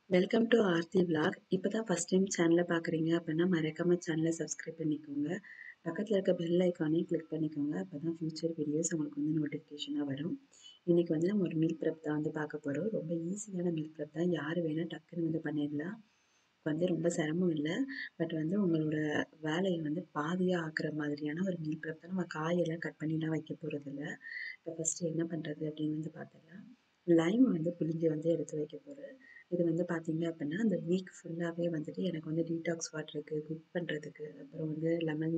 Welcome to Aarthi vlog. இப்போ தான் first time சேனலை பார்க்குறீங்க அப்படின்னா மறக்காம சேனலை சப்ஸ்கிரைப் பண்ணிக்கோங்க. பக்கத்தில் இருக்க பெல் ஐக்கானையும் கிளிக் பண்ணிக்கோங்க. அப்போ தான் ஃபியூச்சர் வீடியோஸ் உங்களுக்கு வந்து நோட்டிஃபிகேஷனாக வரும். இன்றைக்கி வந்து நம்ம ஒரு மீல் ப்ரெப் தான் வந்து பார்க்க போகிறோம். ரொம்ப ஈஸியான மீல் ப்ரெப் தான், யார் வேணால் டக்குன்னு வந்து பண்ணிடலாம். வந்து ரொம்ப சிரமம் இல்லை. பட் வந்து உங்களோட வேலையை வந்து பாதியாக ஆக்குற மாதிரியான ஒரு மீல் ப்ரெப் தான். நம்ம காயெல்லாம் கட் பண்ணிலாம் வைக்க போகிறதில்ல. இப்போ ஃபஸ்ட்டு என்ன பண்ணுறது அப்படின்னு வந்து பார்த்துடலாம். லைம் வந்து புளிஞ்சு வந்து எடுத்து வைக்க போகிறேன். இது வந்து பார்த்தீங்க அப்படின்னா அந்த வீக் ஃபுல்லாகவே வந்துட்டு எனக்கு வந்து டீடாக்ஸ் வாட்டருக்கு, குக் பண்ணுறதுக்கு, அப்புறம் வந்து லெமன்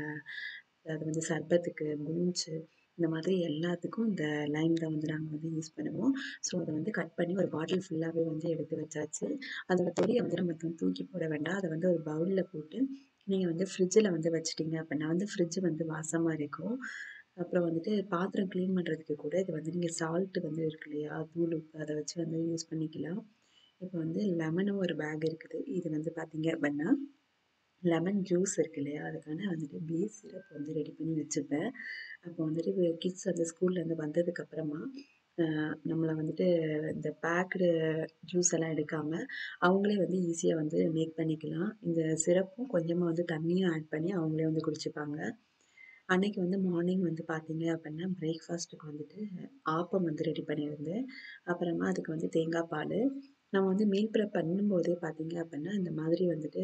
அது வந்து சர்பத்துக்கு, பூன்ஸு இந்த மாதிரி எல்லாத்துக்கும் இந்த லைம் தான் வந்து நாங்கள் வந்து யூஸ் பண்ணுவோம். ஸோ அதை வந்து கட் பண்ணி ஒரு பாட்டில் ஃபுல்லாகவே வந்து எடுத்து வச்சாச்சு. அதோட பொடியை வந்து நம்ம தூக்கி போட வேண்டாம். அதை வந்து ஒரு பவுலில் போட்டு நீங்கள் வந்து ஃப்ரிட்ஜில் வந்து வச்சுட்டிங்க அப்படின்னா வந்து ஃப்ரிட்ஜு வந்து வாசமாக இருக்கும். அப்புறம் வந்துட்டு பாத்திரம் க்ளீன் பண்ணுறதுக்கு கூட இது வந்து நீங்கள் சால்ட்டு வந்து இருக்கு இல்லையா, தூள் உப்பு அதை வச்சு வந்து யூஸ் பண்ணிக்கலாம். இப்போ வந்து லெமனும் ஒரு பேக் இருக்குது. இது வந்து பார்த்தீங்க அப்படின்னா லெமன் ஜூஸ் இருக்கு இல்லையா, அதுக்கான வந்துட்டு பேஸ் சிரப் வந்து ரெடி பண்ணி வச்சுப்பேன். அப்போ வந்துட்டு கிட்ஸ் வந்து ஸ்கூல்லேருந்து வந்ததுக்கப்புறமா நம்மளை வந்துட்டு இந்த பேக்டு ஜூஸ் எல்லாம் எடுக்காமல் அவங்களே வந்து ஈஸியாக வந்து மேக் பண்ணிக்கலாம். இந்த சிரப்பும் கொஞ்சமாக வந்து தண்ணியும் ஆட் பண்ணி அவங்களே வந்து குடிச்சுப்பாங்க. அன்னைக்கு வந்து மார்னிங் வந்து பார்த்தீங்க அப்படின்னா பிரேக்ஃபாஸ்ட்டுக்கு வந்துட்டு ஆப்பம் வந்து ரெடி பண்ணியிருந்தேன். அப்புறமா அதுக்கு வந்து தேங்காய் பால். நம்ம வந்து மீல் ப்ரெப் பண்ணும்போதே பார்த்தீங்க அப்படின்னா இந்த மாதிரி வந்துட்டு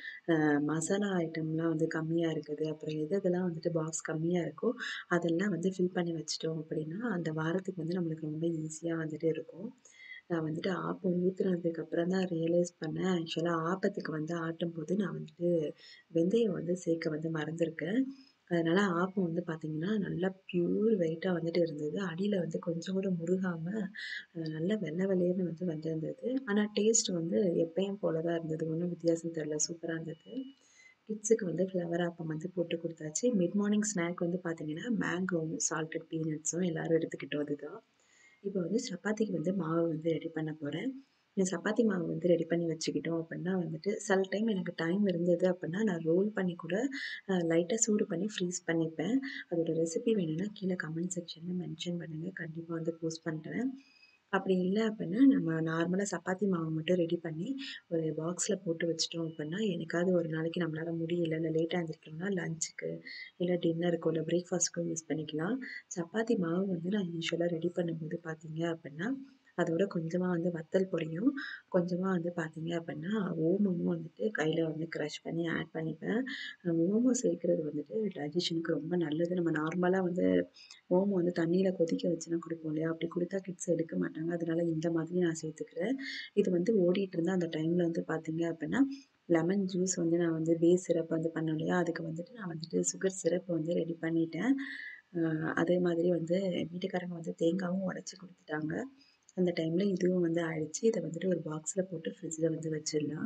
மசாலா ஐட்டம்லாம் வந்து கம்மியாக இருக்குது, அப்புறம் எதெல்லாம் வந்துட்டு பாக்ஸ் கம்மியாக இருக்கோ அதெல்லாம் வந்து ஃபில் பண்ணி வச்சுட்டோம் அப்படின்னா அந்த வாரத்துக்கு வந்து நம்மளுக்கு ரொம்ப ஈஸியாக வந்துட்டு இருக்கும். நான் வந்துட்டு ஆப்பம் ஊற்றுனதுக்கு அப்புறம் தான் ரியலைஸ் பண்ணேன். ஆக்சுவலாக ஆப்பத்துக்கு வந்து ஆட்டும்போது நான் வந்துட்டு வெந்தயம் வந்து சேர்க்க வந்து மறந்துருக்கேன். அதனால ஆப்பம் வந்து பார்த்தீங்கன்னா நல்லா பியூர் ஒயிட்டாக வந்துட்டு இருந்தது. அடியில் வந்து கொஞ்சம் கூட முருகாம நல்லா வெள்ளை வெள்ளையர்னு வந்து வந்திருந்தது. ஆனால் டேஸ்ட் வந்து எப்பயும் போல தான் இருந்தது. ஒன்றும் வித்தியாசம் தெரியல. சூப்பராக இருந்தது. கிட்ஸுக்கு வந்து ஃப்ளவர் ஆப்பம் வந்து போட்டு கொடுத்தாச்சு. மிட் மார்னிங் ஸ்நாக் வந்து பார்த்தீங்கன்னா மேங்கோவும் சால்டட் பீனட்ஸும் எல்லாரும் எடுத்துக்கிட்டோம். அதுதான். இப்போ வந்து சப்பாத்திக்கு வந்து மாவு வந்து ரெடி பண்ண போகிறேன். இந்த சப்பாத்தி மாவு வந்து ரெடி பண்ணி வச்சுக்கிட்டோம் அப்படின்னா வந்துட்டு சில டைம் எனக்கு டைம் இருந்தது அப்படின்னா நான் ரோல் பண்ணி கூட லைட்டாக சூடு பண்ணி ஃப்ரீஸ் பண்ணிப்பேன். அதோட ரெசிபி வேணும்னா கீழே கமெண்ட் செக்ஷனில் மென்ஷன் பண்ணுங்கள். கண்டிப்பாக வந்து போஸ்ட் பண்ணுறேன். அப்படி இல்லை அப்படின்னா நம்ம நார்மலாக சப்பாத்தி மாவு மட்டும் ரெடி பண்ணி ஒரு பாக்ஸில் போட்டு வச்சுட்டோம் அப்படின்னா என்னைக்காவது ஒரு நாளைக்கு நம்மளால் முடியல, இல்லை லேட்டாக எழுந்திரிக்கணும்னா லஞ்சுக்கு, இல்லை டின்னருக்கோ, இல்லை பிரேக்ஃபாஸ்ட்டுக்கோ யூஸ் பண்ணிக்கலாம். சப்பாத்தி மாவு வந்து நான் யூஸ்வலாக ரெடி பண்ணும்போது பார்த்தீங்க அப்படின்னா அதோட கொஞ்சமாக வந்து வத்தல் பொடியும், கொஞ்சமாக வந்து பார்த்தீங்க அப்படின்னா ஓமமும் வந்துட்டு கையில் வந்து க்ரஷ் பண்ணி ஆட் பண்ணிப்பேன். ஓமம் சேர்க்குறது வந்துட்டு டைஜஷனுக்கு ரொம்ப நல்லது. நம்ம நார்மலாக வந்து ஓமம் வந்து தண்ணியில் கொதிக்க வச்சுலாம் குடிப்போம் இல்லையா, அப்படி கொடுத்தா கிட்ஸ் எடுக்க மாட்டாங்க. அதனால இந்த மாதிரி நான் சேர்த்துக்கிறேன். இது வந்து ஓடிட்டு இருந்தால் அந்த டைமில் வந்து பார்த்தீங்க அப்படின்னா லெமன் ஜூஸ் வந்து நான் வந்து பேஸ் சிரப் வந்து பண்ணோம் இல்லையா, அதுக்கு வந்துட்டு நான் வந்துட்டு சுகர் சிரப் வந்து ரெடி பண்ணிட்டேன். அதே மாதிரி வந்து வீட்டுக்காரங்க வந்து தேங்காவும் உடச்சி கொடுத்துட்டாங்க. அந்த டைமில் இதுவும் வந்து ஆயிடுச்சு. இதை வந்துட்டு ஒரு பாக்ஸில் போட்டு ஃப்ரிட்ஜில் வந்து வச்சிடலாம்.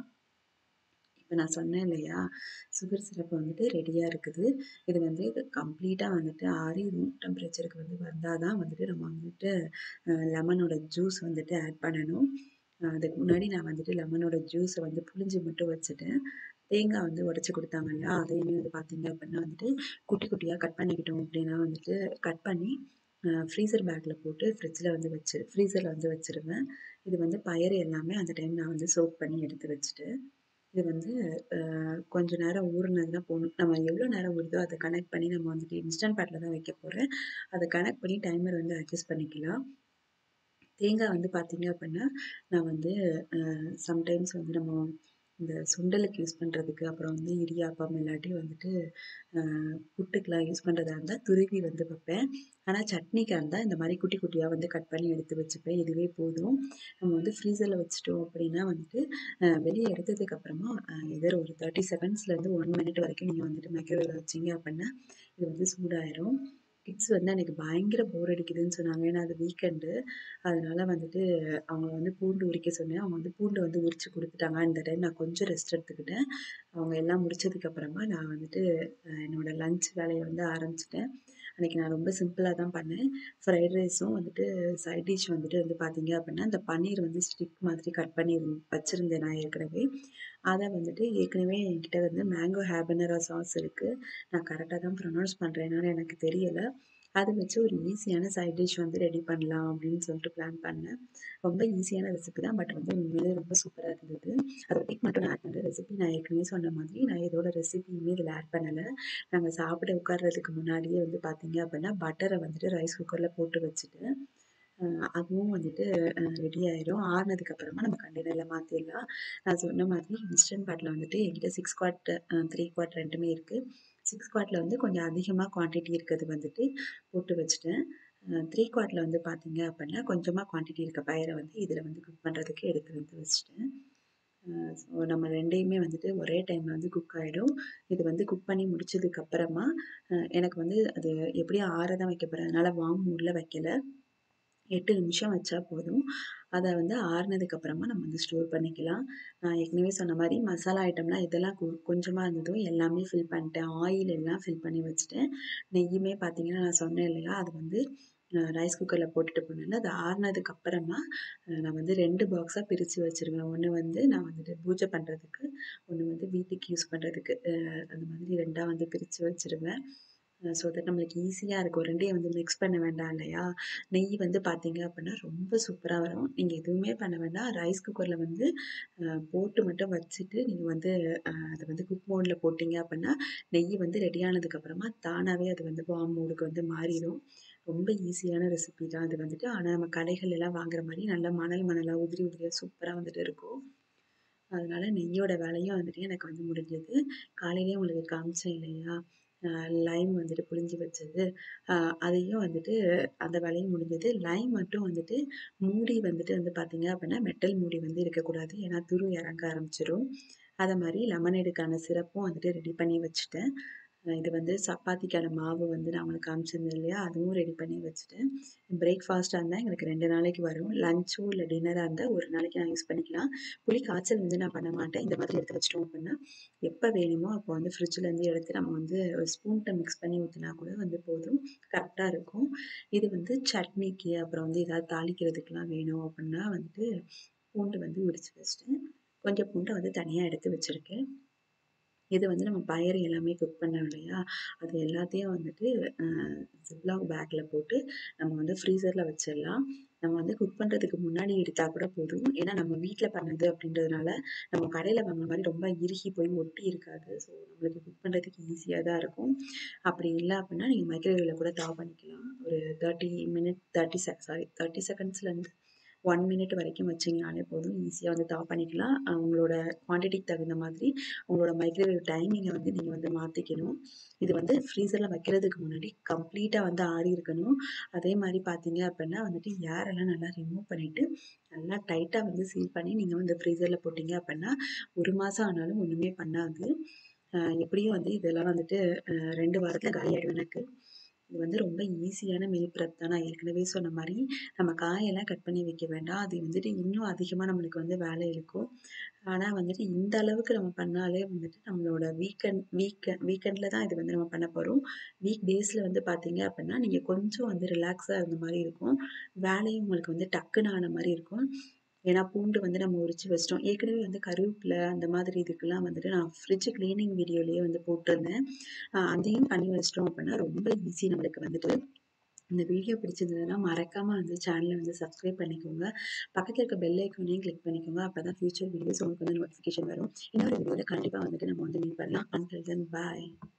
இப்போ நான் சொன்னேன் இல்லையா, சுகர் சிரப் வந்துட்டு ரெடியாக இருக்குது. இது வந்து கம்ப்ளீட்டாக வந்துட்டு ஆறி ரூம் டெம்பரேச்சருக்கு வந்து வந்தால் தான் வந்துட்டு நம்ம வந்துட்டு லெமனோட ஜூஸ் வந்துட்டு ஆட் பண்ணணும். அதுக்கு முன்னாடி நான் வந்துட்டு லெமனோட ஜூஸை வந்து புழிஞ்சு மட்டும் வச்சுட்டேன். தேங்காய் வந்து உடச்சி கொடுத்தாங்க இல்லையா, அதையுமே வந்து பார்த்தீங்க அப்படின்னா வந்துட்டு குட்டி குட்டியாக கட் பண்ணிக்கிட்டோம் அப்படின்னா வந்துட்டு கட் பண்ணி ஃப்ரீசர் பேக்கில் போட்டு ஃப்ரீசரில் வந்து வச்சுருவேன். இது வந்து பயறு எல்லாமே அந்த டைம் நான் வந்து சோக் பண்ணி எடுத்து வச்சுட்டேன். இது வந்து கொஞ்ச நேரம் ஊறுனது தான் போதும். நம்ம எவ்வளோ நேரம் ஊறுதோ அத கனெக்ட் பண்ணி நம்ம வந்துட்டு இன்ஸ்டன்ட் பாட்ல தான் வைக்க போறேன். அத கனெக்ட் பண்ணி டைமர் வந்து அட்ஜஸ்ட் பண்ணிக்கலாம். தேங்காய் வந்து பார்த்தீங்க அப்படின்னா, நான் வந்து சம்டைம்ஸ் வந்து நம்ம இந்த சுண்டலுக்கு யூஸ் பண்ணுறதுக்கு, அப்புறம் வந்து இடியாப்பம் இல்லாட்டி வந்துட்டு அ புட்டுக்கெலாம் யூஸ் பண்ணுறதா இருந்தா துருவி வந்து வைப்பேன். ஆனா சட்னிக்கா இருந்தா இந்த மாரி குட்டி குட்டியா வந்து கட் பண்ணி எடுத்து வச்சுப்பேன். இதுவே போதும். நம்ம வந்து ஃப்ரீசர்ல வச்சுட்டோம் அப்படின்னா வந்துட்டு வெளிய எடுத்ததுக்கு அப்புறமா எதர் ஒரு 30 செகண்ட்ஸ்லேருந்து 1 மினிட் வரைக்கும் நீங்க வந்துட்டு மைக்ரோவேவ்ல வச்சீங்க அப்படின்னா, இது வந்து சூடாயிரும். கிட்ஸ் வந்து அன்னைக்கு பயங்கர போர் அடிக்குதுன்னு சொன்னாங்க. ஏன்னா அது வீக்கெண்டு. அதனால வந்துட்டு அவங்கள வந்து பூண்டு உரிக்க சொன்னேன். அவங்க வந்து பூண்ட வந்து உரிச்சு குடுத்துட்டாங்க. இந்த டைம் நான் கொஞ்சம் ரெஸ்ட் எடுத்துக்கிட்டேன். அவங்க எல்லாம் முடிச்சதுக்கு அப்புறமா நான் வந்துட்டு என்னோட லஞ்ச் வேலைய வந்து ஆரம்பிச்சுட்டேன். அன்னைக்கு நான் ரொம்ப சிம்பிளா தான் பண்ணேன். ஃப்ரைட் ரைஸும் வந்துட்டு சைட் டிஷ் வந்துட்டு வந்து பார்த்தீங்க அப்படின்னா, அந்த பன்னீர் வந்து ஸ்டிக் மாதிரி கட் பண்ணி வச்சிருந்தேன் நான் ஏற்கனவே. அத வந்துட்டு ஏற்கனவே என்கிட்ட வந்து மேங்கோ ஹேபனரா சாஸ் இருக்கு. நான் கரெக்ட்டா தான் ப்ரொனவுன்ஸ் பண்றேனான்னு எனக்கு தெரியல. அத வச்சு ஒரு ஈஸியான சைட் டிஷ் வந்து ரெடி பண்ணலாம் அப்படின்னு சொல்லிட்டு பிளான் பண்ணேன். ரொம்ப ஈஸியான ரெசிபி தான். பட் வந்து உண்மையிலேயே ரொம்ப சூப்பரா இருந்தது. அதோட டிப் மட்டும் நான் ஆட் பண்றேன். ரெசிபி நான் ஏற்கனவே சொன்ன மாதிரி நான் இதோட ரெசிபியுமே இதில ஆட் பண்ணல. நாங்க சாப்பிட உட்கார்றதுக்கு முன்னாடியே வந்து பார்த்தீங்க அப்படின்னா, பட்டர வந்துட்டு ரைஸ் குக்கர்ல போட்டு வச்சுட்டு, அ அதுவும் வந்துட்டு ரெடி ஆயிரும். ஆறுனதுக்கு அப்புறமா நம்ம கண்டெய்னர்ல மாத்திரலாம். நான் சொன்ன மாதிரி இன்ஸ்டன்ட் பாட்ல வந்துட்டு என்கிட்ட 6 குவார்ட், 3 குவார்ட் 2மே இருக்கு. 6 குவார்ட்ல வந்து கொஞ்சம் அதிகமா குவான்டிட்டி இருக்கிறது வந்துட்டு போட்டு வச்சுட்டேன். 3 குவார்ட்ல வந்து பார்த்தீங்க அப்படின்னா, கொஞ்சமா குவான்டிட்டி இருக்க பயர வந்து இதில வந்து குக் பண்றதுக்கு எடுத்து வந்து வச்சுட்டேன். ஸோ நம்ம 2யுமே வந்துட்டு ஒரே டைம்ல வந்து குக் ஆயிடும். இது வந்து குக் பண்ணி முடிச்சதுக்கு அப்புறமா, எனக்கு வந்து அது எப்படியும் ஆற தான் வைக்க போறேன். அதனால வார்ம் மோட்ல வைக்கல. 8 நிமிஷம் வச்சா போதும். அத வந்து ஆறுனதுக்கு அப்புறமா நம்ம வந்து ஸ்டோர் பண்ணிக்கலாம். நான் ஏற்கனவே சொன்ன மாரி மசாலா ஐட்டம்லாம் எதெல்லாம் கொஞ்சமா இருந்ததோ எல்லாமே ஃபில் பண்ணிட்டேன். ஆயில் எல்லாம் ஃபில் பண்ணி வச்சுட்டேன். நெய்யுமே பார்த்தீங்கன்னா, நான் சொன்னேன் இல்லையா? அது வந்து ரைஸ் குக்கர்ல போட்டுட்டு போனேன்ல, அது ஆறுனதுக்கு அப்புறமா நான் வந்து 2 பாக்ஸா பிரிச்சு வச்சுருவேன். ஒண்ணு வந்து நான் வந்துட்டு பூஜை பண்றதுக்கு, ஒண்ணு வந்து வீட்டுக்கு யூஸ் பண்றதுக்கு. அந்த மாதிரி 2ஆ வந்து பிரிச்சு வச்சுருவேன். ஸோ தட் நம்மளுக்கு ஈஸியா இருக்கும். 2யும் வந்து மிக்ஸ் பண்ண வேண்டாம் இல்லையா? நெய் வந்து பார்த்தீங்க அப்படின்னா, ரொம்ப சூப்பரா வரும். நீங்க எதுவுமே பண்ண வேண்டாம். ரைஸ் குக்கர்ல வந்து போட்டு மட்டும் வச்சுட்டு, நீங்க வந்து அத வந்து குக் மோட்ல போட்டீங்க அப்படின்னா, நெய் வந்து ரெடி ஆனதுக்கு அப்புறமா தானாவே அது வந்து வார்ம் மோடுக்கு வந்து மாறிரும். ரொம்ப ஈஸியான ரெசிபி தான் அது வந்துட்டு. ஆனா நம்ம கடைகள்லலாம் வாங்குற மாரி நல்லா மணல் மணலா, உதிரி உதிரியா சூப்பரா வந்துட்டு இருக்கும். அதனால நெய்யோட வேலையும் வந்துட்டு எனக்கு வந்து முடிஞ்சது. காலையிலயே உங்களுக்கு காமிச்சேன் இல்லையா? அ லைம் வந்துட்டு புழிஞ்சு வச்சது. அ அதையும் வந்துட்டு அந்த வேலையும் முடிஞ்சது. லைம் மட்டும் வந்துட்டு மூடி வந்துட்டு வந்து பார்த்தீங்க அப்படின்னா, மெட்டல் மூடி வந்து இருக்கக்கூடாது. ஏன்னா துரு இறங்க ஆரம்பிச்சுரும். அத மாரி லெமனேடுக்கான சிரப்பும் வந்துட்டு ரெடி பண்ணி வச்சுட்டேன். இது வந்து சப்பாத்திக்கான மாவு வந்து நான் உங்களுக்கு காமிச்சிருந்தேன் இல்லையா? அதுவும் ரெடி பண்ணி வச்சுட்டேன். பிரேக்ஃபாஸ்ட்டா இருந்தா எங்களுக்கு 2 நாளைக்கு வரும். லஞ்சோ இல்ல டின்னரா இருந்தா 1 நாளைக்கு நான் யூஸ் பண்ணிக்கலாம். புளி காய்ச்சல் வந்து நான் பண்ண மாட்டேன். இந்த மாதிரி எடுத்து வச்சுட்டோம் அப்படின்னா, எப்ப வேணுமோ அப்போ வந்து ஃப்ரிட்ஜ்லேருந்து எடுத்து நம்ம வந்து ஒரு ஸ்பூன்ட்ட மிக்ஸ் பண்ணி ஊத்துனா கூட வந்து போதும். கரெக்ட்டா இருக்கும். இது வந்து சட்னிக்கு, அப்புறம் வந்து ஏதாவது தாளிக்கிறதுக்குலாம் வேணும் அப்படின்னா வந்துட்டு, பூண்டு வந்து உரிச்சு வச்சுட்டேன். கொஞ்சம் பூண்ட வந்து தனியா எடுத்து வச்சிருக்கேன். இது வந்து நம்ம பயறு எல்லாமே குக் பண்ணோம் இல்லையா? அது எல்லாத்தையும் வந்துட்டு அ ஜிப்லாக் பேக்ல போட்டு நம்ம வந்து ஃப்ரீசர்ல வச்சிடலாம். நம்ம வந்து குக் பண்றதுக்கு முன்னாடி எடுத்தா கூட போதும். ஏன்னா நம்ம வீட்ல பண்ணது அப்படின்றதுனால, நம்ம கடையில வாங்குன மாரி ரொம்ப இறுகி போய் ஒட்டி இருக்காது. ஸோ நம்மளுக்கு குக் பண்றதுக்கு ஈஸியா தான் இருக்கும். அப்படி இல்ல அப்படின்னா, நீங்க மைக்ரோவேவ்ல கூட பண்ணிக்கலாம். ஒரு 30 மினிட் 30 சாரி 30 செகண்ட்ஸ்லேருந்து 1 மினிட் வரைக்கும் வச்சீங்கனாலே போதும். ஈஸியா வந்து பண்ணிக்கலாம். உங்களோட குவான்டிட்டிக்கு தகுந்த மாதிரி உங்களோட மைக்ரோவேவ் டைமிங்க வந்து நீங்க வந்து மாத்திக்கணும். இது வந்து ஃப்ரீசர்ல வைக்கிறதுக்கு முன்னாடி கம்ப்ளீட்டா வந்து ஆறியிருக்கணும். அதே மாரி பார்த்தீங்க அப்படின்னா வந்துட்டு ஏர் எல்லாம் நல்லா ரிமூவ் பண்ணிட்டு, நல்லா டைட்டா வந்து சீல் பண்ணி நீங்க வந்து ஃப்ரீசர்ல போட்டீங்க அப்படின்னா, 1 மாசம் ஆனாலும் ஒண்ணுமே பண்ணாது. எப்படியும் வந்து இதெல்லாம் வந்துட்டு 2 வாரத்துல காலியாயிடும் எனக்கு. இது வந்து ரொம்ப ஈஸியான மீல் ப்ரெப் தான். நான் ஏற்கனவே சொன்ன மாரி, நம்ம காயெல்லாம் கட் பண்ணி வைக்க வேண்டாம். அது வந்துட்டு இன்னும் அதிகமா நம்மளுக்கு வந்து வேலை இழுக்கும். ஆனா வந்துட்டு இந்த அளவுக்கு நம்ம பண்ணாலே வந்துட்டு நம்மளோட வீக்கெண்ட்ல தான் இது வந்து நம்ம பண்ண போறோம். வீக் டேஸ்ல வந்து பார்த்தீங்க அப்படின்னா, நீங்க கொஞ்சம் வந்து ரிலாக்ஸா இருந்த மாரி இருக்கும். வேலையும் உங்களுக்கு வந்து டக்குன்னு ஆன மாரி இருக்கும். ஏன்னா பூண்டு வந்து நம்ம உரிச்சு வச்சுட்டோம். ஏற்கனவே வந்து கருவேப்பில அந்த மாதிரி இதுக்கெல்லாம் வந்துட்டு நான் ஃப்ரிட்ஜ் கிளீனிங் வீடியோலயே வந்து போட்டிருந்தேன். அதையும் பண்ணி வச்சுட்டோம் அப்படின்னா, ரொம்ப ஈஸி நம்மளுக்கு வந்துட்டு. இந்த வீடியோ பிடிச்சிருந்ததுன்னா மறக்காம வந்து சேனல வந்து சப்ஸ்கிரைப் பண்ணிக்கோங்க. பக்கத்துல இருக்க பெல் ஐகானையும் கிளிக் பண்ணிக்கோங்க. அப்பதான் ஃபியூச்சர் வீடியோஸ் உங்களுக்கு வந்து நோட்டிஃபிகேஷன் வரும். இன்னொரு வீடியோல கண்டிப்பா வந்துட்டு நம்ம வந்து மீட் பண்ணலாம். அன்டில் தென் பாய்.